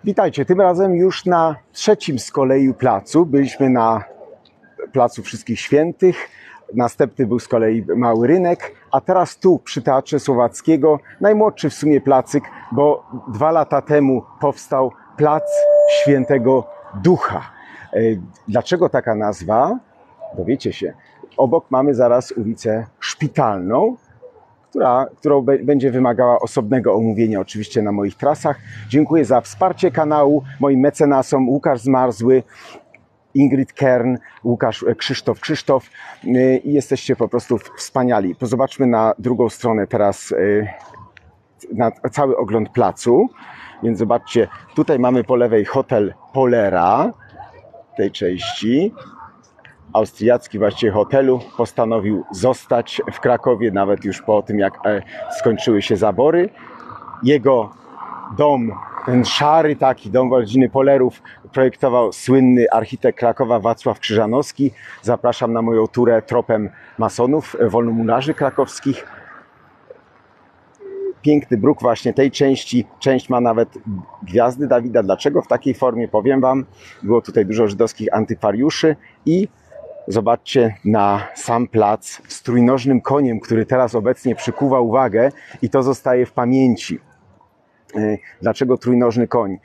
Witajcie, tym razem już na trzecim z kolei placu. Byliśmy na Placu Wszystkich Świętych, następny był z kolei Mały Rynek, a teraz tu przy Teatrze Słowackiego, najmłodszy w sumie placyk, bo 2 lata temu powstał Plac Świętego Ducha. Dlaczego taka nazwa? Dowiecie się. Obok mamy zaraz ulicę Szpitalną, którą będzie wymagała osobnego omówienia oczywiście na moich trasach. Dziękuję za wsparcie kanału moim mecenasom Łukasz Zmarzły, Ingrid Kern, Krzysztof i jesteście po prostu wspaniali. Zobaczmy na drugą stronę teraz na cały ogląd placu. Więc zobaczcie, tutaj mamy po lewej hotel Polera tej części. Austriacki właściciel hotelu postanowił zostać w Krakowie, nawet już po tym, jak skończyły się zabory. Jego dom, ten szary taki dom rodziny Polerów, projektował słynny architekt Krakowa Wacław Krzyżanowski. Zapraszam na moją turę tropem masonów, wolnomularzy krakowskich. Piękny bruk właśnie tej części. Część ma nawet gwiazdy Dawida. Dlaczego w takiej formie? Powiem Wam. Było tutaj dużo żydowskich antykwariuszy i zobaczcie na sam plac z trójnożnym koniem, który teraz obecnie przykuwa uwagę i to zostaje w pamięci. Dlaczego trójnożny koń?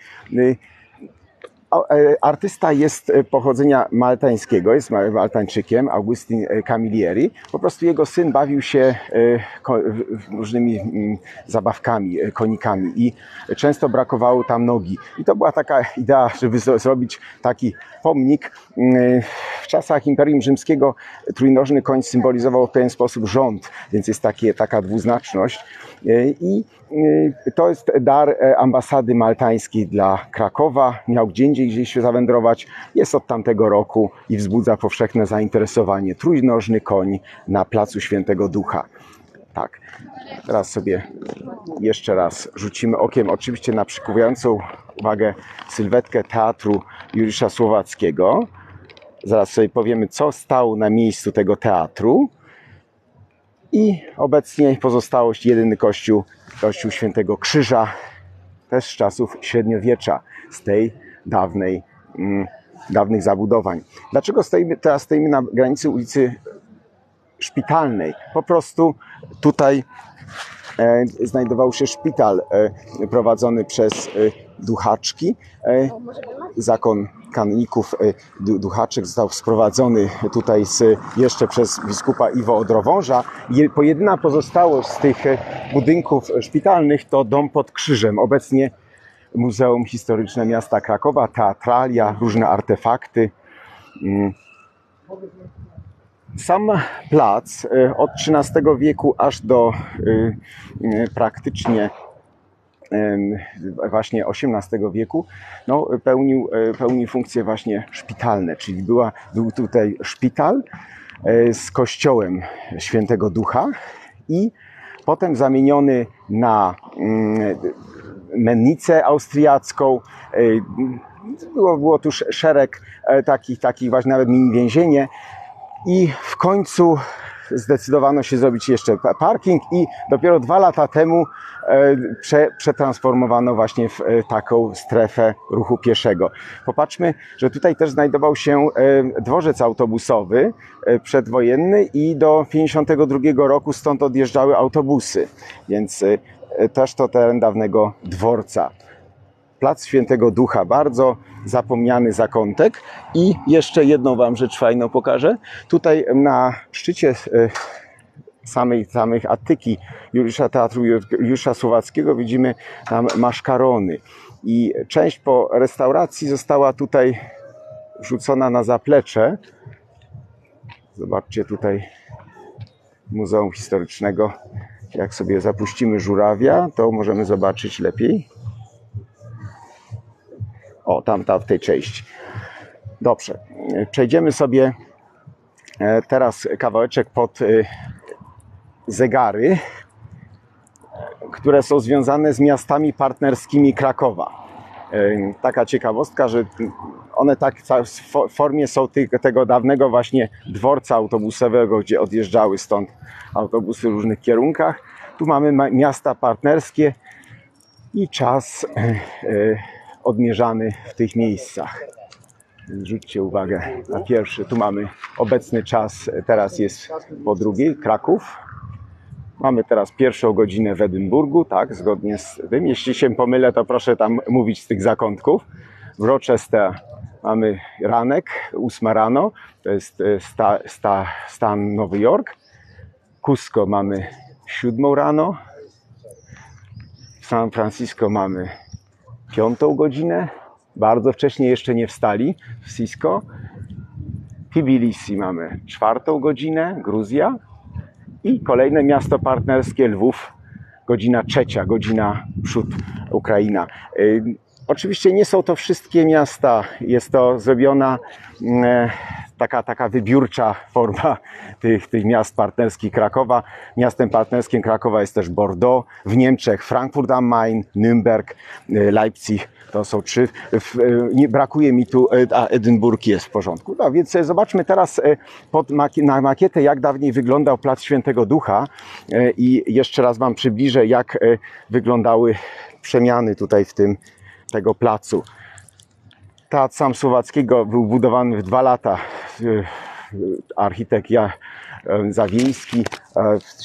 Artysta jest pochodzenia maltańskiego, jest Maltańczykiem, Augustin Camilleri. Po prostu jego syn bawił się różnymi zabawkami, konikami i często brakowało tam nogi. I to była taka idea, żeby zrobić taki pomnik. W czasach Imperium Rzymskiego trójnożny koń symbolizował w pewien sposób rząd, więc jest taka dwuznaczność. I to jest dar ambasady maltańskiej dla Krakowa. Miał gdzieś się zawędrować. Jest od tamtego roku i wzbudza powszechne zainteresowanie. Trójnożny koń na Placu Świętego Ducha. Tak, teraz sobie jeszcze raz rzucimy okiem oczywiście na przykuwającą uwagę sylwetkę Teatru Juliusza Słowackiego. Zaraz sobie powiemy, co stało na miejscu tego teatru. I obecnie pozostałość jedyny kościół Świętego Krzyża, też z czasów średniowiecza, z tej dawnych zabudowań. Dlaczego teraz stoimy na granicy ulicy Szpitalnej? Po prostu tutaj znajdował się szpital prowadzony przez duchaczki. Zakon kanoników Duchaczek został sprowadzony tutaj jeszcze przez biskupa Iwo Odrowąża. Jedyna pozostałość z tych budynków szpitalnych to dom pod krzyżem. Obecnie Muzeum Historyczne Miasta Krakowa, teatralia, różne artefakty. Sam plac od XIII wieku aż do praktycznie właśnie XVIII wieku pełnił funkcje właśnie szpitalne, czyli był tutaj szpital z kościołem Świętego Ducha i potem zamieniony na mennicę austriacką. Było tu szereg takich właśnie nawet mini więzienie i w końcu zdecydowano się zrobić jeszcze parking i dopiero 2 lata temu przetransformowano właśnie w taką strefę ruchu pieszego. Popatrzmy, że tutaj też znajdował się dworzec autobusowy przedwojenny i do 1952 roku stąd odjeżdżały autobusy, więc też to teren dawnego dworca. Plac Świętego Ducha, bardzo zapomniany zakątek. I jeszcze jedną Wam rzecz fajną pokażę. Tutaj na szczycie samej Attyki Teatru Juliusza Słowackiego widzimy tam maszkarony. I część po restauracji została tutaj wrzucona na zaplecze. Zobaczcie tutaj Muzeum Historycznego. Jak sobie zapuścimy żurawia, to możemy zobaczyć lepiej. O, tam w tej części. Dobrze, przejdziemy sobie teraz kawałeczek pod zegary, które są związane z miastami partnerskimi Krakowa. Taka ciekawostka, że one tak w formie są tego dawnego właśnie dworca autobusowego, gdzie odjeżdżały stąd autobusy w różnych kierunkach. Tu mamy miasta partnerskie i czas odmierzany w tych miejscach. Zwróćcie uwagę na pierwszy, tu mamy obecny czas, teraz jest po drugiej, Kraków. Mamy teraz pierwszą godzinę w Edynburgu, tak, zgodnie z tym. Jeśli się pomylę, to proszę tam mówić z tych zakątków. W Rochester mamy ranek, 8 rano, to jest stan Nowy Jork. Cusco mamy 7 rano. W San Francisco mamy 5 godzinę. Bardzo wcześnie jeszcze nie wstali w Cisco. Tbilisi mamy 4 godzinę, Gruzja. I kolejne miasto partnerskie, Lwów, godzina 3, godzina przód, Ukraina. Oczywiście nie są to wszystkie miasta, jest to zrobiona taka wybiórcza forma tych miast partnerskich Krakowa. Miastem partnerskim Krakowa jest też Bordeaux, w Niemczech Frankfurt am Main, Nürnberg, Leipzig. To są 3. Nie brakuje mi tu, a Edynburg jest w porządku. No więc zobaczmy teraz na makietę, jak dawniej wyglądał Plac Świętego Ducha i jeszcze raz wam przybliżę, jak wyglądały przemiany tutaj tego placu. Teatr Sam Słowackiego był budowany w 2 lata. Architekt Zawiejski w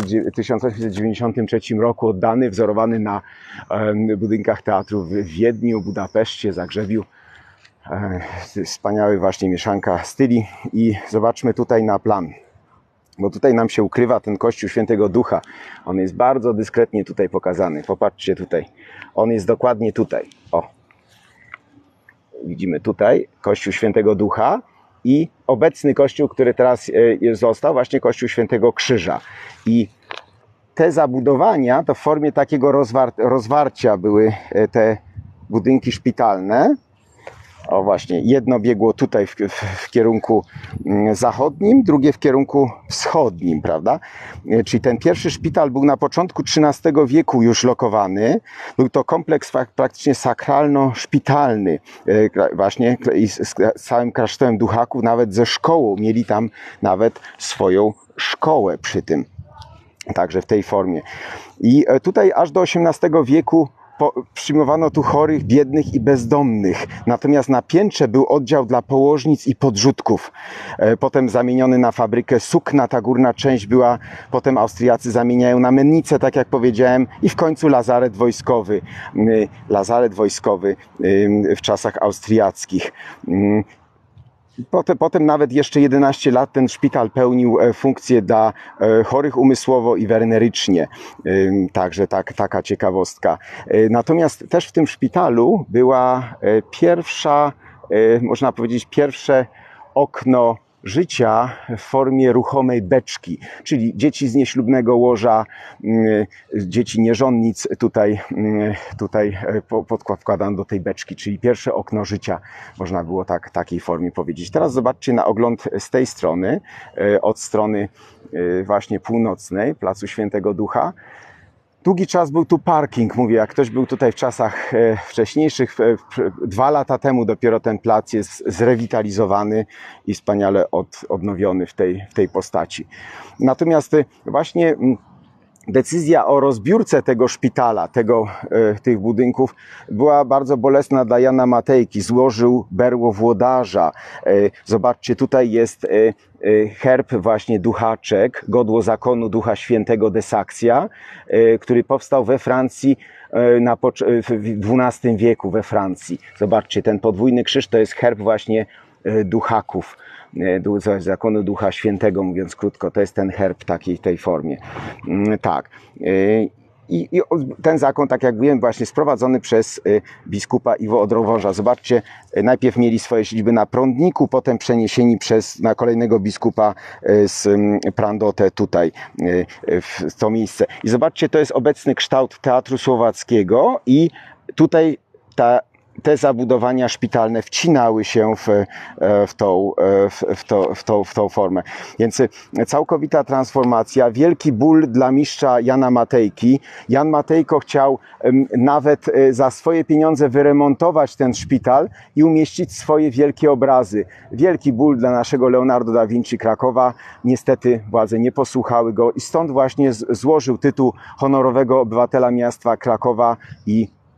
1893 roku oddany, wzorowany na budynkach teatrów w Wiedniu, Budapeszcie, Zagrzebiu. Wspaniały właśnie mieszanka styli i zobaczmy tutaj na plan. Bo tutaj nam się ukrywa ten Kościół Świętego Ducha. On jest bardzo dyskretnie tutaj pokazany. Popatrzcie tutaj. On jest dokładnie tutaj. O. Widzimy tutaj Kościół Świętego Ducha i obecny kościół, który teraz został, właśnie Kościół Świętego Krzyża. I te zabudowania to w formie takiego rozwarcia były te budynki szpitalne. O właśnie, jedno biegło tutaj w kierunku zachodnim, drugie w kierunku wschodnim, prawda? Czyli ten pierwszy szpital był na początku XIII wieku już lokowany. Był to kompleks praktycznie sakralno-szpitalny, właśnie z całym klasztorem duchaków, nawet ze szkołą. Mieli tam nawet swoją szkołę przy tym. Także w tej formie. I tutaj aż do XVIII wieku przyjmowano tu chorych, biednych i bezdomnych. Natomiast na piętrze był oddział dla położnic i podrzutków. Potem zamieniony na fabrykę sukna, ta górna część była, potem Austriacy zamieniają na mennicę, tak jak powiedziałem, i w końcu lazaret wojskowy. Lazaret wojskowy w czasach austriackich. Potem nawet jeszcze 11 lat ten szpital pełnił funkcję dla chorych umysłowo i wenerycznie. Także taka ciekawostka. Natomiast też w tym szpitalu była pierwsza, można powiedzieć, pierwsze okno życia w formie ruchomej beczki, czyli dzieci z nieślubnego łoża, dzieci nierządnic tutaj wkładano do tej beczki, czyli pierwsze okno życia, można było takiej formie powiedzieć. Teraz zobaczcie na ogląd z tej strony, od strony właśnie północnej, Placu Świętego Ducha. Długi czas był tu parking, mówię, jak ktoś był tutaj w czasach wcześniejszych, 2 lata temu dopiero ten plac jest zrewitalizowany i wspaniale odnowiony w tej postaci. Natomiast właśnie decyzja o rozbiórce tego szpitala, tych budynków była bardzo bolesna dla Jana Matejki. Złożył berło włodarza. Zobaczcie, tutaj jest herb właśnie duchaczek, godło zakonu Ducha Świętego de Saksja, który powstał we Francji w XII wieku we Francji. Zobaczcie, ten podwójny krzyż to jest herb właśnie duchaków, zakonu Ducha Świętego, mówiąc krótko, to jest ten herb tej formie. Tak. I ten zakon, tak jak mówiłem, właśnie sprowadzony przez biskupa Iwo Odrowąża. Zobaczcie, najpierw mieli swoje siedziby na Prądniku, potem przeniesieni na kolejnego biskupa z Prandotę tutaj, w to miejsce. I zobaczcie, to jest obecny kształt Teatru Słowackiego i tutaj te zabudowania szpitalne wcinały się w tą formę. Więc całkowita transformacja, wielki ból dla mistrza Jana Matejki. Jan Matejko chciał nawet za swoje pieniądze wyremontować ten szpital i umieścić swoje wielkie obrazy. Wielki ból dla naszego Leonardo da Vinci Krakowa. Niestety władze nie posłuchały go i stąd właśnie złożył tytuł honorowego obywatela miasta Krakowa i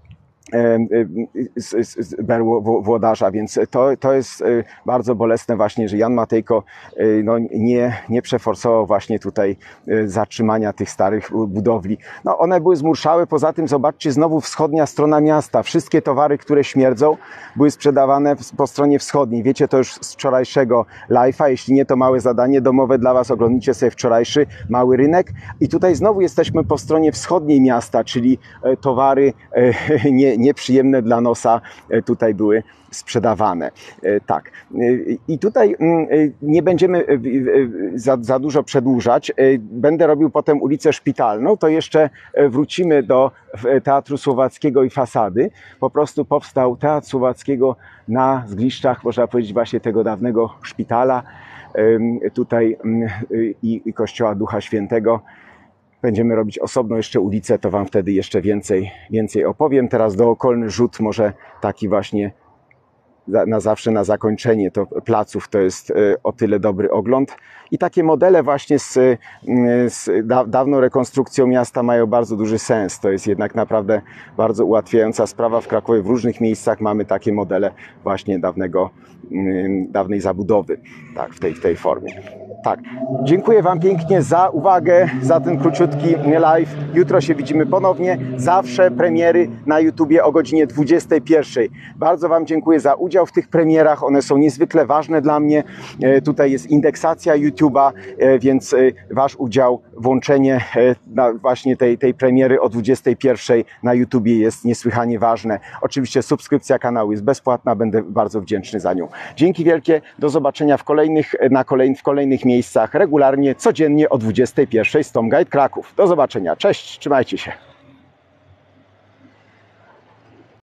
berło włodarza, więc to jest bardzo bolesne właśnie, że Jan Matejko no, nie przeforsował właśnie tutaj zatrzymania tych starych budowli. No, one były zmurszałe, poza tym zobaczcie znowu wschodnia strona miasta. Wszystkie towary, które śmierdzą, były sprzedawane po stronie wschodniej. Wiecie to już z wczorajszego live'a, jeśli nie, to małe zadanie domowe dla Was, oglądnijcie sobie wczorajszy mały rynek. I tutaj znowu jesteśmy po stronie wschodniej miasta, czyli towary nieprzyjemne dla nosa tutaj były sprzedawane. Tak. I tutaj nie będziemy za dużo przedłużać. Będę robił potem ulicę Szpitalną, to jeszcze wrócimy do Teatru Słowackiego i fasady. Po prostu powstał Teatr Słowackiego na zgliszczach, można powiedzieć, właśnie tego dawnego szpitala tutaj i Kościoła Ducha Świętego. Będziemy robić osobną jeszcze ulicę, to Wam wtedy jeszcze więcej opowiem. Teraz dookolny rzut, może taki właśnie na zawsze na zakończenie to placów, to jest o tyle dobry ogląd. I takie modele właśnie z dawną rekonstrukcją miasta mają bardzo duży sens. To jest jednak naprawdę bardzo ułatwiająca sprawa. W Krakowie w różnych miejscach mamy takie modele właśnie dawnej zabudowy, tak, w tej formie. Tak. Dziękuję Wam pięknie za uwagę, za ten króciutki live. Jutro się widzimy ponownie. Zawsze premiery na YouTubie o godzinie 21. Bardzo Wam dziękuję za udział w tych premierach. One są niezwykle ważne dla mnie. Tutaj jest indeksacja YouTube'a, więc Wasz udział, włączenie właśnie tej premiery o 21 na YouTubie jest niesłychanie ważne. Oczywiście subskrypcja kanału jest bezpłatna. Będę bardzo wdzięczny za nią. Dzięki wielkie. Do zobaczenia w kolejnych miejscach regularnie, codziennie o 21 z Tom Guide Kraków. Do zobaczenia. Cześć, trzymajcie się.